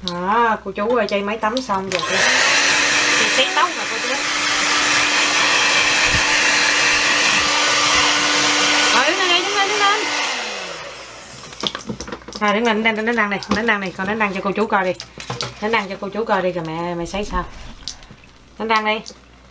Đó, cô chú ơi, chay máy tắm xong rồi chị xén tóc nè cô chú. Rồi đứng lên, đứng lên, đứng lên. À, đứng lên, đánh răng này, đánh răng này, con đánh răng cho cô chú coi đi. Đánh răng cho cô chú coi đi, rồi mẹ sấy sao. Đánh răng đi.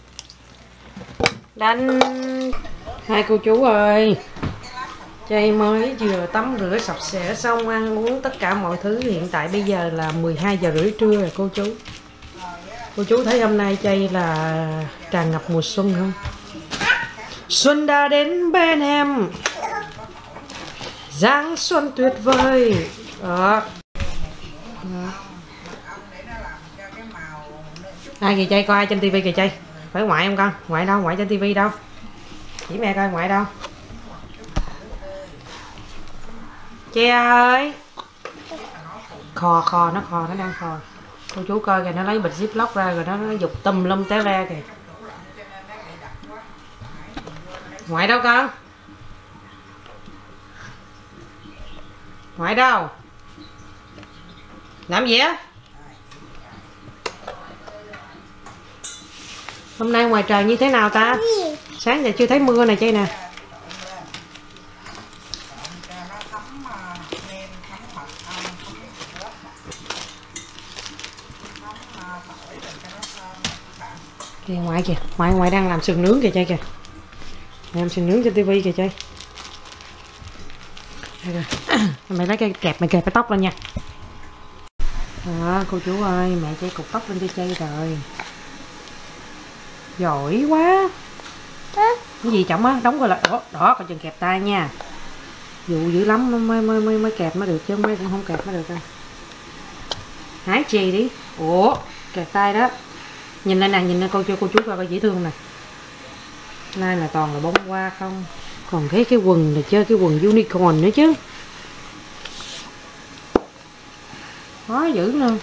Đánh. Hai cô chú ơi, chay mới vừa tắm rửa sạch sẽ xong, ăn uống tất cả mọi thứ. Hiện tại bây giờ là 12 giờ rưỡi trưa rồi cô chú. Cô chú thấy hôm nay chay là tràn ngập mùa xuân không? Xuân đã đến bên em, dáng xuân tuyệt vời. Đó. Ai kìa chay, coi ai trên tivi kìa chay. Phải ngoại không con? Ngoại đâu? Ngoại trên tivi đâu? Chỉ mẹ coi ngoại đâu? Chay ơi, khò nó đang khò. Cô chú coi kìa, nó lấy bịch ziplock ra rồi nó dục tùm lum té ra kìa. Ngoại đâu con? Ngoại đâu? Làm gì á? Hôm nay ngoài trời như thế nào ta? Sáng giờ chưa thấy mưa này Chay nè. Kìa ngoại kìa, ngoại đang làm sườn nướng kìa Chay kìa. Làm sườn nướng trên tivi kìa Chay. Mày lấy cái kẹp, mày kẹp cái tóc lên nha. Đó, cô chú ơi, mẹ Chay cột tóc lên cho Chay rồi. Giỏi quá. Cái gì trọng á, đóng coi là đó, coi chừng kẹp tay nha. Dụ dữ lắm mới kẹp mới được, chứ mấy cũng không kẹp mới được đâu. Hái chì đi. Ủa, kẹp tay đó. Nhìn lên nè, nhìn lên coi cho cô chú coi dễ thương nè. Nay là toàn là bông hoa không. Còn cái quần này chơi cái quần unicorn nữa chứ. Khó dữ luôn.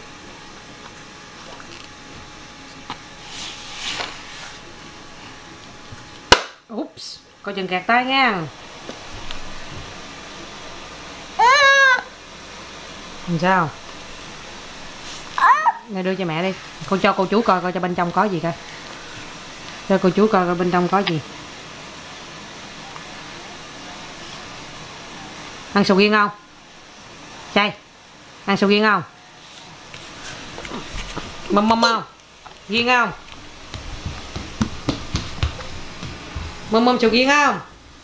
Oops, coi chừng kẹt tay nha. Làm sao? Này đưa cho mẹ đi. Con cho cô chú coi cho bên trong có gì coi. Cho cô chú coi bên trong có gì. Ăn sầu riêng không? Chay, ăn sầu riêng không? Mâm không? Riêng không? Mâm sầu riêng không?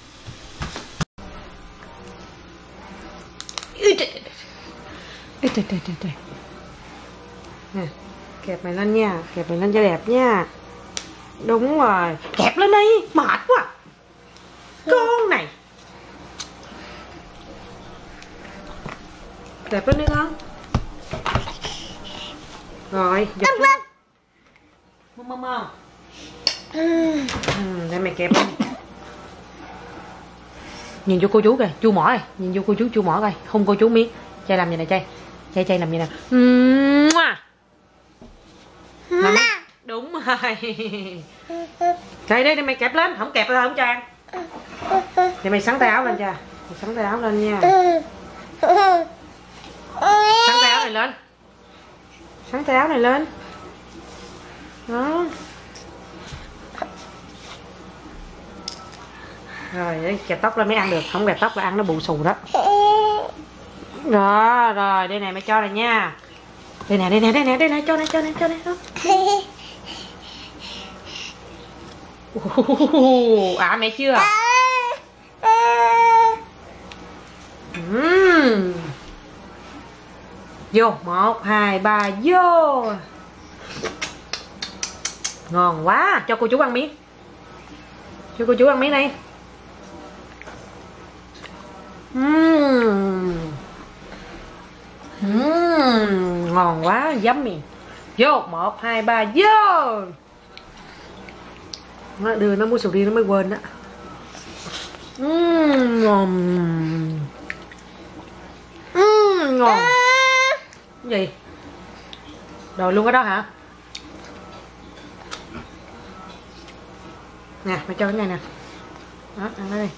Nè, kẹp mày lên nha, kẹp mày lên cho đẹp nha. Đúng rồi, kẹp lên đi, mệt quá. Con này. Kẹp lên đi con. Rồi, giật lên. Mâm không? Để mày kẹp lên. Nhìn vô cô chú kìa, chu mỏ này, nhìn vô cô chú chu mỏ coi, không cô chú miếng. Chay làm gì nè Chay. Chay làm gì nè. Đúng rồi. Chay đấy, để mày kẹp lên, không kẹp là không cho ăn. Để mày sắn tay áo lên cha. Mày sắn tay áo lên nha. Sắn tay áo này lên. Sắn tay áo này lên. Đó. Rồi, kẹp tóc lên mới ăn được, không kẹp tóc là ăn nó bù xù đó. Rồi, đây này mày cho này nha. Đây nè, cho này đó. Mẹ chưa? Vô, 1, 2, 3, vô. Ngon quá, cho cô chú ăn miếng. Cho cô chú ăn miếng đi. Ngon quá, yummy. Vô, 1, 2, 3, vô. Nó đưa nó mua sầu riêng nó mới quên đó. Ngon. Ngon. Cái gì? Rồi luôn cái đó hả? Nè, mày cho cái này nè. Đó, ăn nó đi.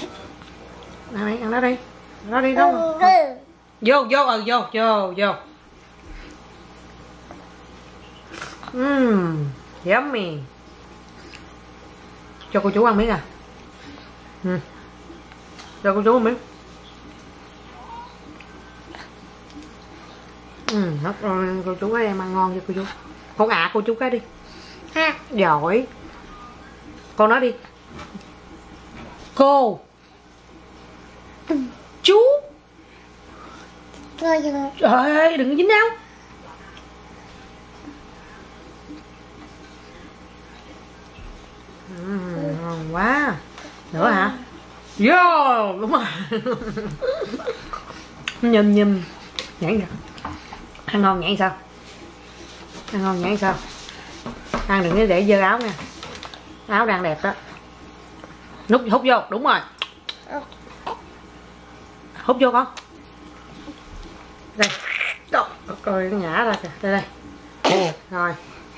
Này, ăn nó đi. Ăn nó đi đâu. Vô. Yummy. Cho cô chú ăn miếng à. Cho cô chú ăn miếng. Cô chú cái em ăn ngon cho cô chú. Con cô chú cái đi ha. Giỏi. Con nói đi. Cô. Chú. Trời ơi, đừng dính đâu. Ngon quá. Nữa hả? Vô, đúng rồi. Nhâm nhảy rồi. Ăn ngon nhảy sao? Ăn ngon nhảy sao? Ăn đừng có để dơ áo nha. Áo đang đẹp đó. Hút vô, đúng rồi. Hút vô con. Đây. Coi nó nhả ra kìa. Đây. Rồi.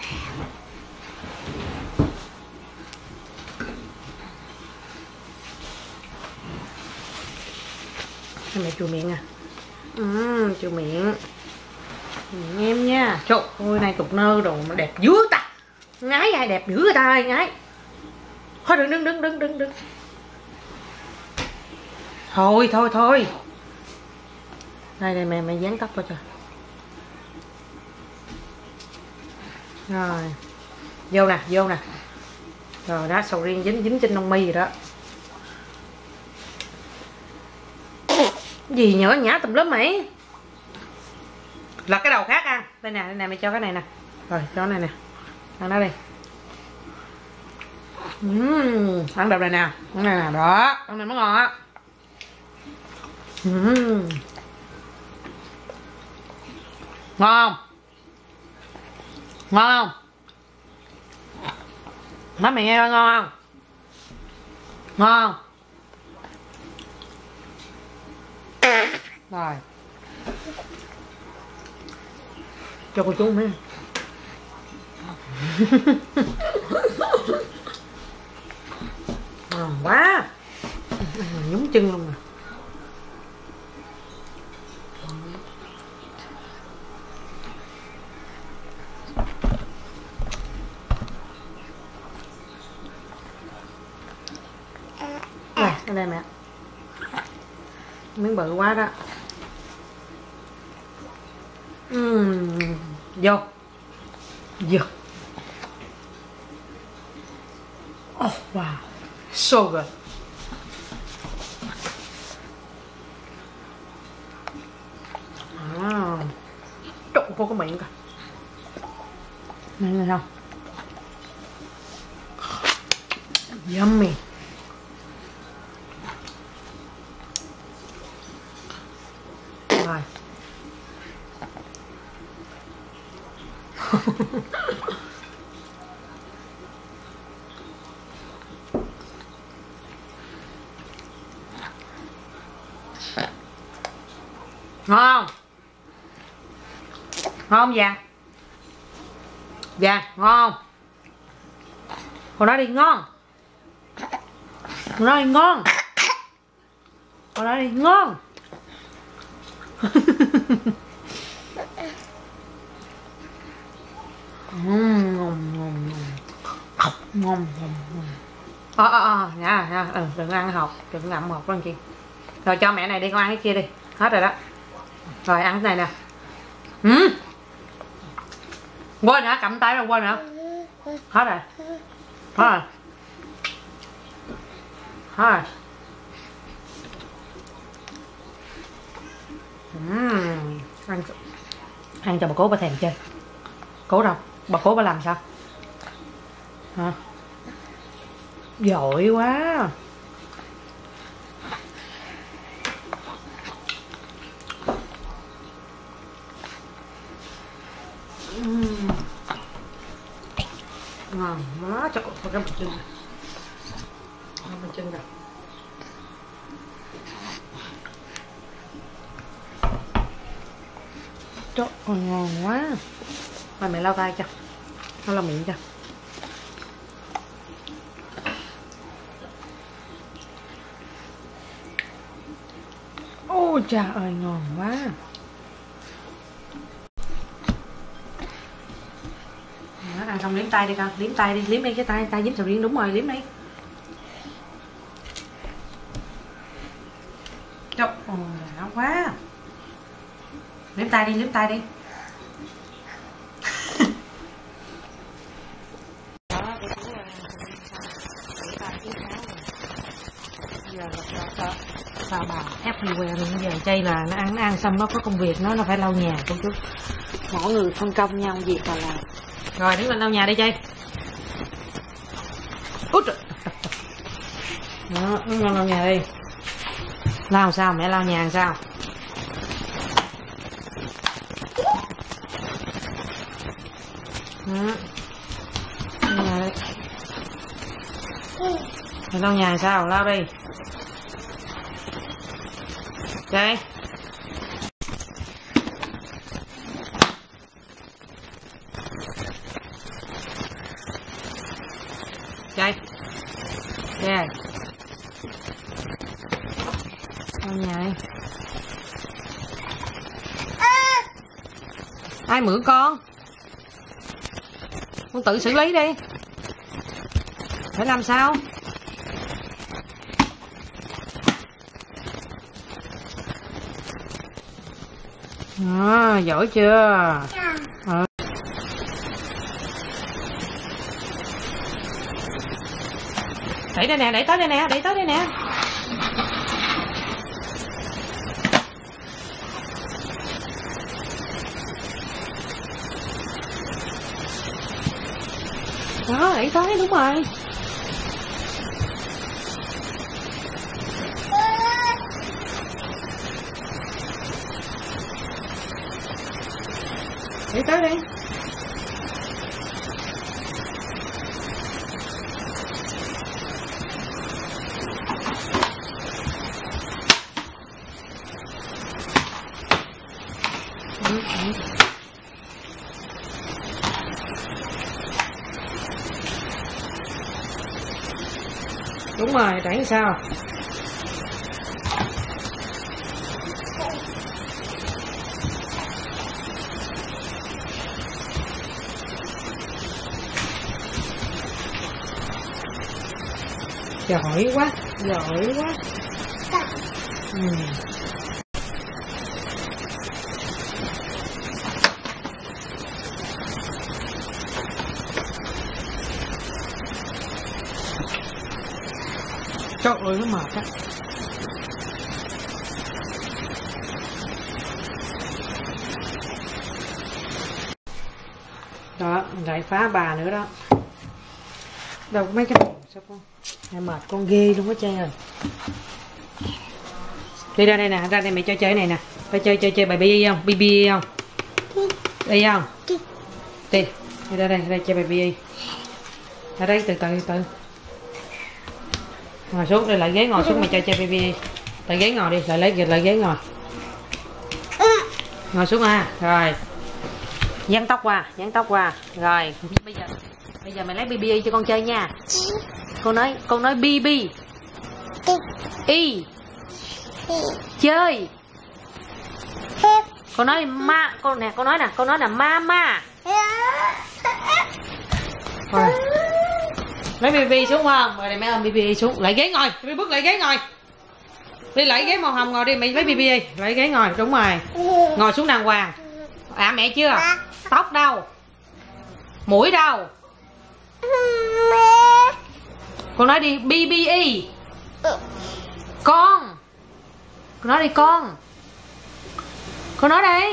Mẹ chùi miệng à. Chùi miệng em nha. Trời ơi, này cục nơ đồ mà đẹp dữ ta. Ngái ai đẹp dữ người ta ơi, ngái. Thôi đứng. Thôi. Đây mẹ dán tóc vào cho. Rồi. Vô nè. Rồi đó, sầu riêng dính trên lông mi rồi đó. Gì nhỏ nhã tùm lum mày. Là cái đầu khác ăn. Đây nè, mày cho cái này nè. Rồi, cho cái này nè. Ăn nó đi. Ăn đầu này nè. Ăn này nè, đó. Ăn này mới ngon á. Ngon. Ngon không? Nói mày nghe coi, ngon không? Ngon. Rồi. Cho cô chú mấy. Ngon quá. Nhúng chân luôn nè. Đây, đây mẹ. Miếng bự quá đó. Vô. Oh wow, so good. Trộn vô cái miệng coi. Này không? Yummy. Rồi. Ngon. Ngon Vàng. Vàng ngon. Con nói đi ngon. Con nói đi ngon. Con nói đi ngon. Ngon. Nha, đừng ăn hột, đừng ngậm hột con chị. Rồi cho mẹ này đi, con ăn cái kia đi. Hết rồi đó. Rồi ăn cái này nè. Quên hả? Cầm tay rồi quên hả? Hết rồi. Hết rồi. Ăn cho bà cố bà thèm chơi. Cố đâu? Bà cố bà làm sao? Hả? Giỏi quá. Ngon quá. Trời ơi, cái bịch chân này. Bịch chân này. Trời ơi, ngon quá. Rồi mẹ lau tay cho. Lau miệng cho. Ôi trời ơi, ngon quá. không liếm tay đi con, liếm tay đi, liếm đi cái tay dính sầu riêng, đúng rồi, liếm đi. Trời ơi, đã quá. Liếm tay đi, liếm tay đi. Sao bà everywhere luôn. Giờ chay là nó ăn xong nó có công việc nó phải lau nhà cô chú. Mỗi người phân công nhau việc là làm. Rồi đứng lên lau nhà đi Chay. Út trời. Đó, đứng lên lau nhà đi. Lau sao mẹ lau nhà sao? Đó. Nhà đi. Mày lau nhà sao? Lau đi. Đây. Đây. Đây. Lau nhà đi. Ai mượn con tự xử lý đi. Phải làm sao? Giỏi chưa? Đẩy đây nè, đẩy tới đây nè, đẩy tới đây nè. Đó, đẩy tới, đúng rồi. Đi tới đi. Đúng rồi, đẩy sao? Giỏi quá, giỏi quá. Trời ơi nó mệt á. Đó, lại phá bà nữa đó. Đâu có mấy cái đồ sao con? Mẹ mệt con ghê luôn á Chay ơi. Đi ra đây nè, ra đây mẹ chơi cái này nè. Phải chơi bài bi không? Bi không? Đi không? Đi. Đi ra đây chơi bài bi. Ra đây từ từ. Ngồi xuống đây, lại ghế ngồi xuống mày chơi bài bi. Lại ghế ngồi đi, lại ghế ngồi. Ngồi xuống ha. Rồi. Dán tóc qua. Rồi, bây giờ mày lấy BB cho con chơi nha. Con nói BB. Y. Chơi. Con nói ma, con nói là mama. Rồi. Lấy BB xuống không? Rồi đây mấy ông BB xuống, lại ghế ngồi, đi bước lại ghế ngồi. Đi lại ghế màu hồng ngồi đi, mày lấy BB đi, lại ghế ngồi, đúng rồi. Ngồi xuống đàng hoàng. À mẹ chưa? Tóc đâu? Mũi đâu? Con nói đi BBE. Con nói đi con. Con nói đi.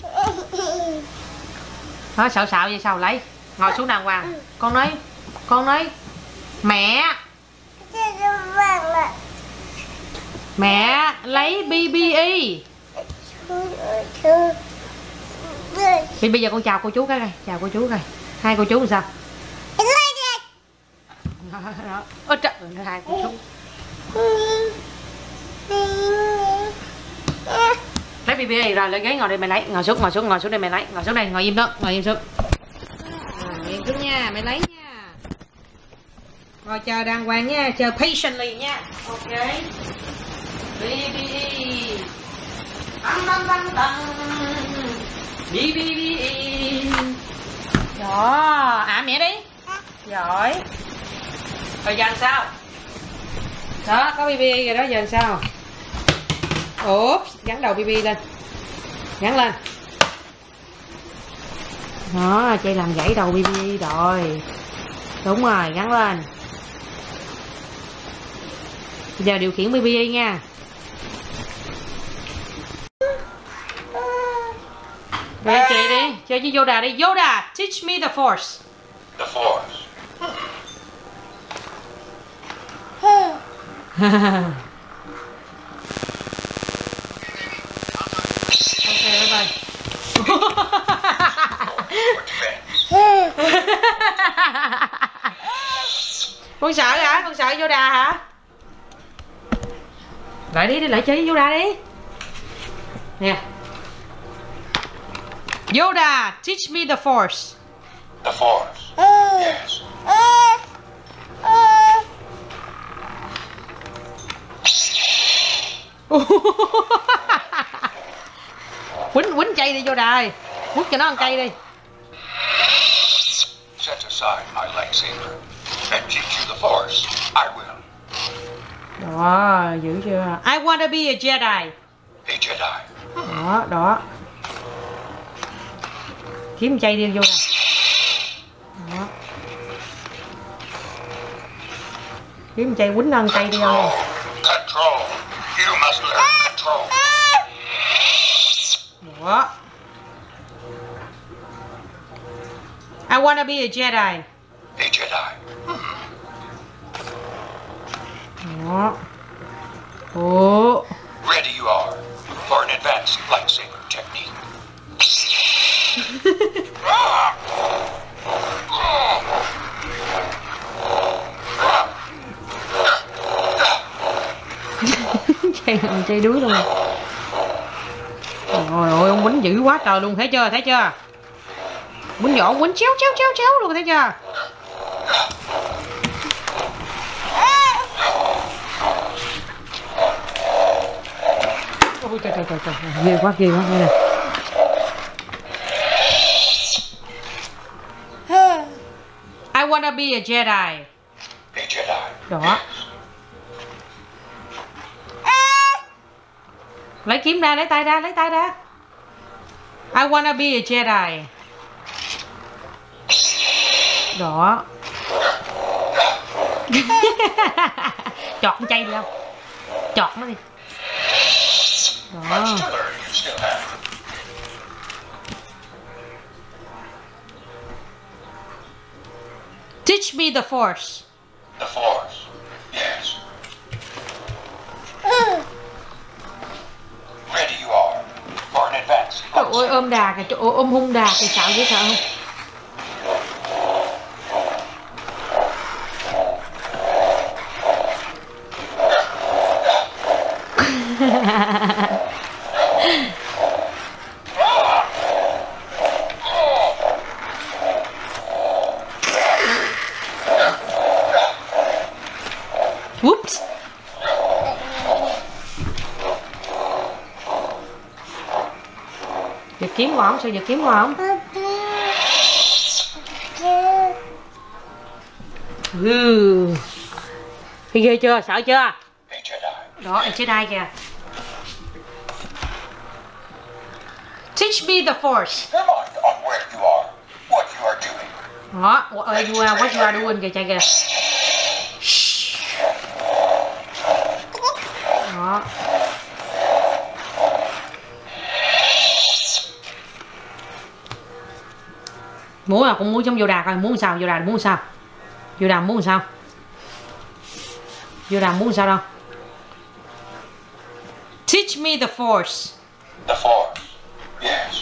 Đó, sợ vậy sao lấy. Ngồi xuống đàng hoàng. Con nói mẹ. Mẹ lấy BBE. Thì bây giờ con chào cô chú cái này, chào cô chú coi. Hai cô chú làm sao? Ôi trời, hai cô chú. Lấy BB rồi, lấy ghế ngồi đây mày lấy, ngồi xuống đây mày lấy, ngồi xuống đây, ngồi im đó, ngồi im xuống. Ngồi im xuống nha, mày lấy nha. Rồi chờ đàng hoàng nha, chờ patiently nha. Ok. BB. Băng. BB. Đó, mẹ đi. Giỏi. Rồi giờ làm sao? Đó, có BB rồi đó, giờ làm sao? Úp, gắn đầu BB lên. Gắn lên. Đó, chị làm gãy đầu BB rồi. Đúng rồi, gắn lên. Bây giờ điều khiển BB đi nha. Rồi chị đi, chơi với Yoda đi. Yoda, teach me the force. The Force. Ok, bye bye. Con sợ hả? Con sợ Yoda hả? Lại đi, lại chơi với Yoda đi. Nè. Yoda, teach me the force. The Force. Yes. Quýnh chay đi Yoda ơi. Quýnh cho nó ăn cay đi. Set aside my lightsaber and teach you the Force. I will. Đó, giữ chưa? I wanna be a Jedi. A Jedi. Đó. Kiếm chay đi Yoda. Đó. Kiếm chay quýnh ăn cay đi không? Control. You must learn control. Đó. I wanna be a Jedi. A Jedi. Đó. Ồ. Ready you are for an advanced lightsaber technique. Chay đuối luôn. Trời ơi, ông quýnh dữ quá trời luôn, thấy chưa? Quýnh võ quýnh chéo luôn, thấy chưa? Ôi trời, ghê quá đây nè. I wanna be a Jedi. A Jedi. Đó. Lấy kiếm ra, lấy tay ra. I wanna be a Jedi. Đó. Chọt con chay đi không? Chọt nó đi. Đó. Much to learn you still have. Teach me the Force. The Force. Yes. Ready you are for an advanced Trời ơi, lightsaber. ôm đà kìa, ôm hung đà kìa, sợ dễ sợ không? Whoops. Giật kiếm qua không? Sao giật kiếm qua không? Thì ghê chưa? Sợ chưa? A Jedi. Đó, anh Jedi kìa. Teach me the Force. Your mind on where you are, what you are doing. Đó, what you are doing kìa, chạy kìa. Đó. Múa à, con múa trong Yoda coi, muốn sao? Yoda muốn sao? Yoda muốn sao? Yoda muốn sao đâu? Teach me the Force. The Force. Yes.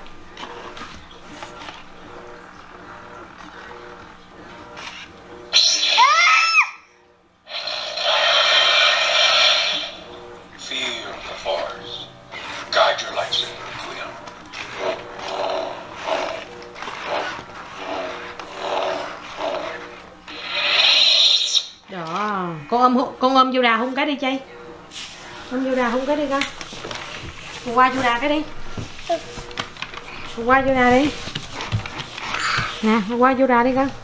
Feel the Force. Guide your lightsaber, Quill. Đó, con ôm Yoda hung cái đi Chay. Ôm Yoda hung cái đi coi. Con qua Yoda cái đi. Con qua Yoda đi. Nè, qua vô đà đi con.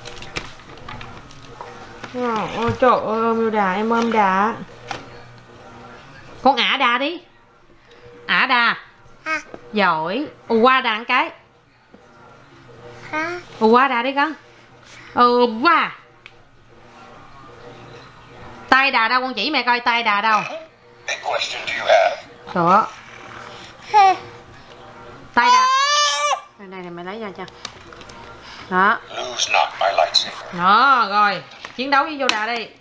Ôi trời ơi, ôm vô đà, em ôm đà. Con ả đà đi. Ả đà. Giỏi. Qua đà một cái. Qua đà đi con. Qua. Tay đà đâu, con chỉ mẹ coi tay đà đâu. Đó. Tay đà. Đây này mày lấy ra cho. Đó. Đó rồi, chiến đấu với vô đà đi.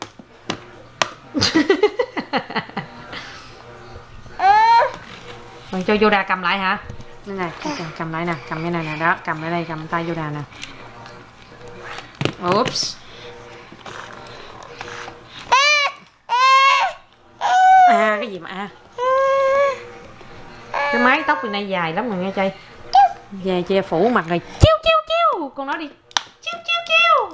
Rồi cho vô đà cầm lại hả? Đây này, cầm lại nè, cầm cái này nè, đó, cầm ở đây, cầm tay vô đà nè. Oops. Cái gì mà cái mái tóc bên đây dài lắm rồi nghe Chay. Về che phủ mặt rồi. Chiêu chiêu chiêu. Con nói đi. Chiêu chiêu chiêu.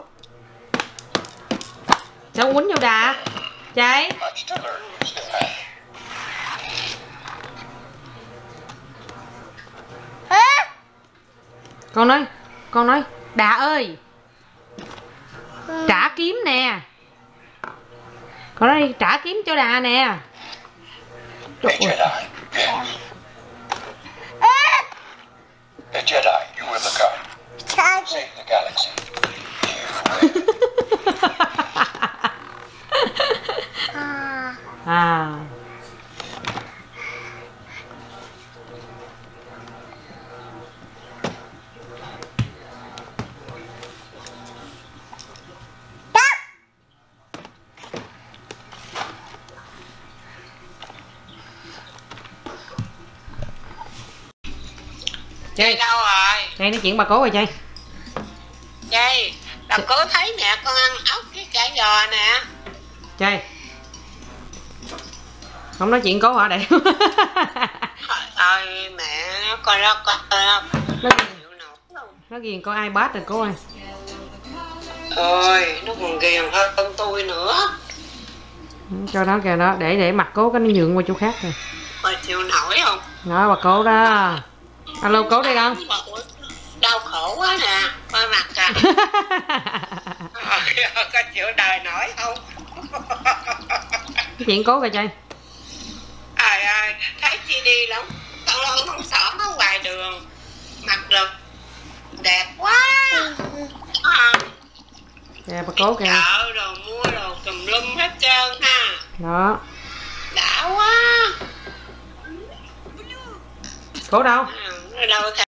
Sao quýnh vô đà? Chay. Con nói Đà ơi, trả kiếm nè. Con nói đi, trả kiếm cho Đà nè. A Jedi, you will become. Save the galaxy. Chay đâu rồi? Chay nói chuyện bà cố rồi Chay. Chay, bà cố thấy mẹ con ăn ốc với chả giò nè. Chay, không nói chuyện cố hả đây? Thôi mẹ nó coi đó coi đó. Nó ghiền có iPad rồi cố ơi. Thôi nó còn ghiền hơn tôi nữa. Cho nó kìa đó, để mặt cố cái nó nhượng qua chỗ khác rồi. Bà chịu nổi không? Đó bà cố đó. Alo cố đây con. Đau khổ quá nè, coi mặt kìa. Có chịu đời nổi không? Cái chuyện cố kìa Chay. Trời ơi, thấy chị đi lắm, tao lo không xỏm ở ngoài đường. Mặt được đẹp quá. Kìa bà cố kìa. Chợ rồi mua đồ tùm lum hết trơn ha. Đó. Đã quá. Cố đâu? Đâu